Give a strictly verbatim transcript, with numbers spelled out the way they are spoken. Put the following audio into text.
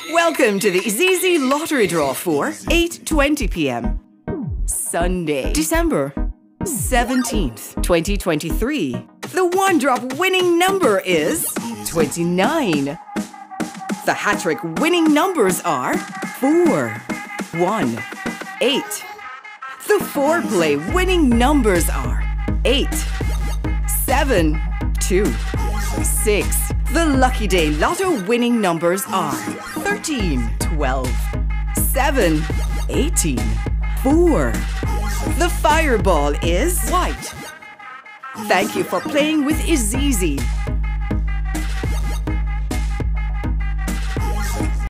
Welcome to the IZIZZI lottery draw for eight twenty p m Sunday, December seventeenth, twenty twenty-three. The one-drop winning number is twenty-nine. The HaTTrik winning numbers are four, one, eight. The four-play winning numbers are eight, seven, two, six. The LuckyDayLotto winning numbers are thirteen, twelve, seven, eighteen, four. The fireball is white. Thank you for playing with IZIZZI.